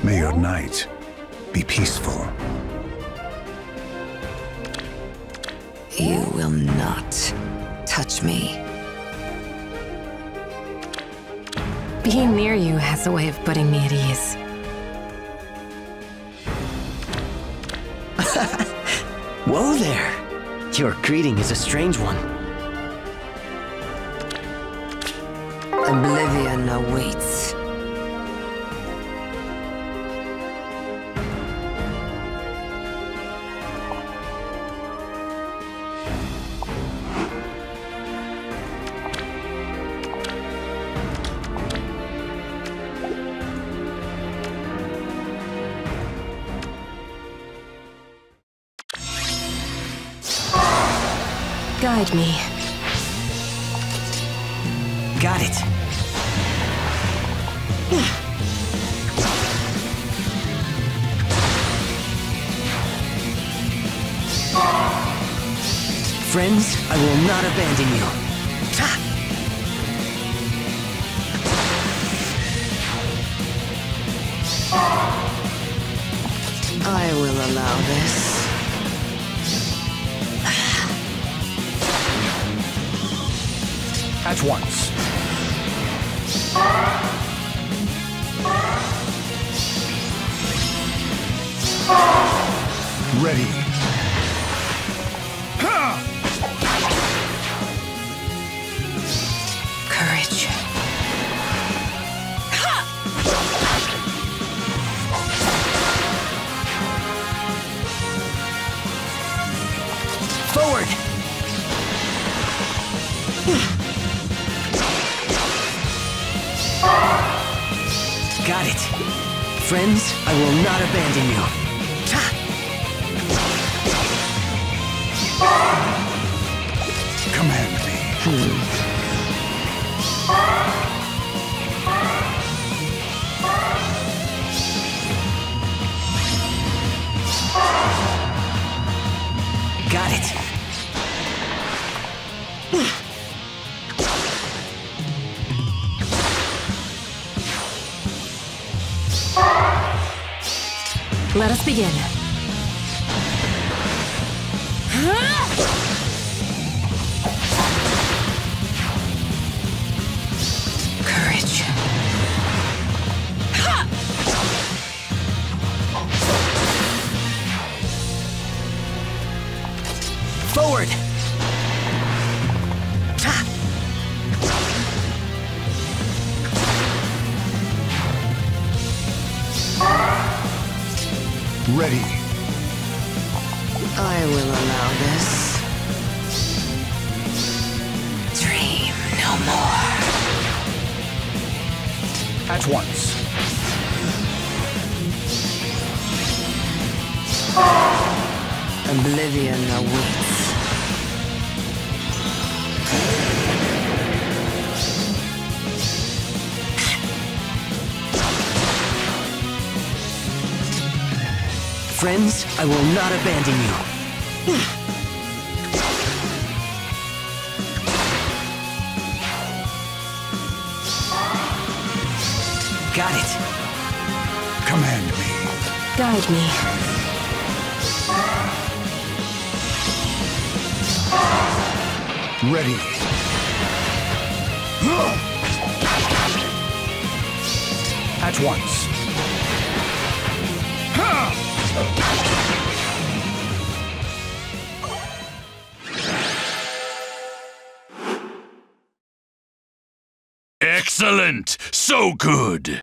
May your night be peaceful. You will not touch me. Being near you has a way of putting me at ease. Whoa there! Your greeting is a strange one. Oblivion awaits. Guide me. Got it. Friends, I will not abandon you. Ta! I will allow this. At once. Ready. Courage. Forward! Got it. Friends, I will not abandon you. Ta! Command me. Got it. Let us begin. Courage. Forward! Ta! Ready. I will allow this. Dream no more. At once. Oblivion awaits. Friends, I will not abandon you. Got it. Command me. Guide me. Ready. At once. Excellent! So good!